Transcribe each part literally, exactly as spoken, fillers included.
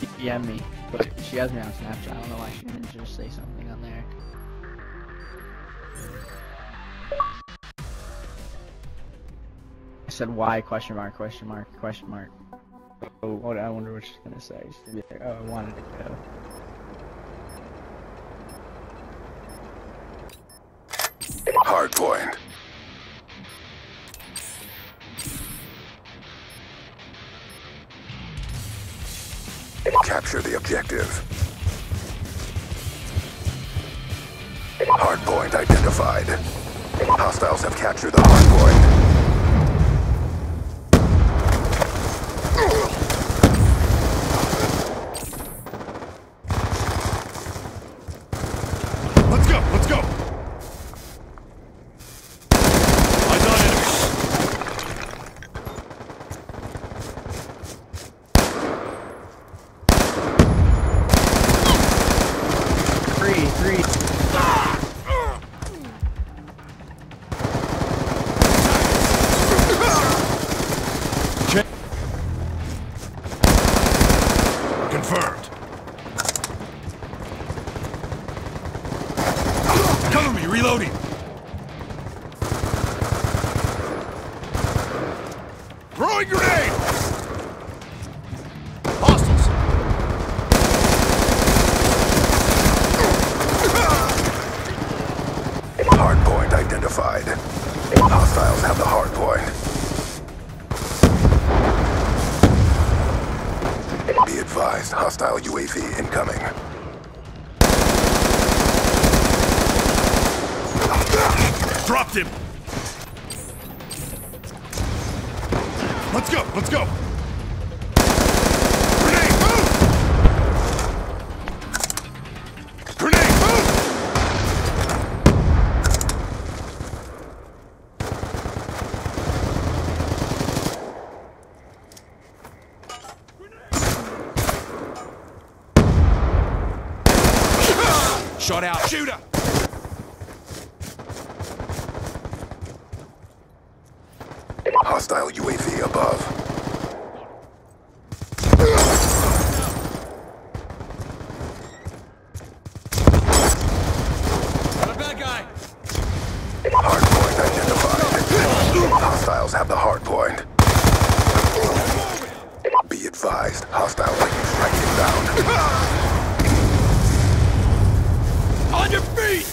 D M me, but she has me on Snapchat. I don't know why she didn't just say something on there. I said why question mark question mark question mark. Oh, what I wonder what she's gonna say. She's gonna be like, oh, I wanted to go. Hard point. Capture the objective. Hard point identified. Hostiles have captured the hard point. Let's go, let's go! Eyes on enemy. Three, three. Confirmed. Cover me, reloading. Throwing grenade! Hostiles! Hard point identified. Hostiles have the hard point. Be advised, hostile U A V incoming. Dropped him! Let's go, let's go! Grenade, move! Grenade, move! Shot out, shooter! Hostile U A V above. Got a bad guy! Hard point identified. Hostiles have the hard point. Be advised, hostile lightning strike inbound. On your feet!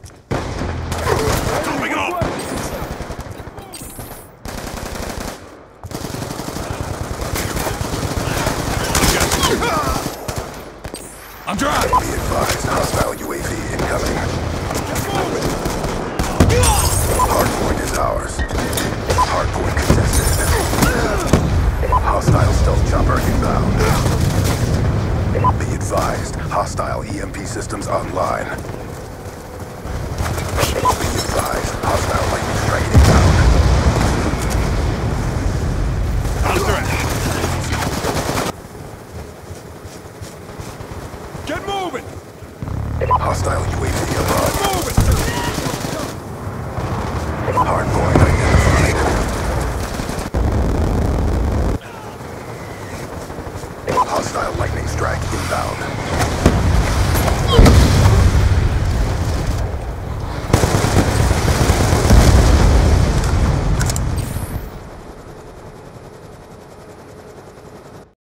Coming up! I'm dry! Be advised, hostile U A V incoming. Hardpoint is ours. Hardpoint contested. Hostile stealth chopper inbound. Be advised, hostile E M P systems online. Be advised, hostile lightning strike inbound. Out of threat! Get moving! Hostile U A V above. Moving! Hardpoint identified. Hostile lightning strike inbound.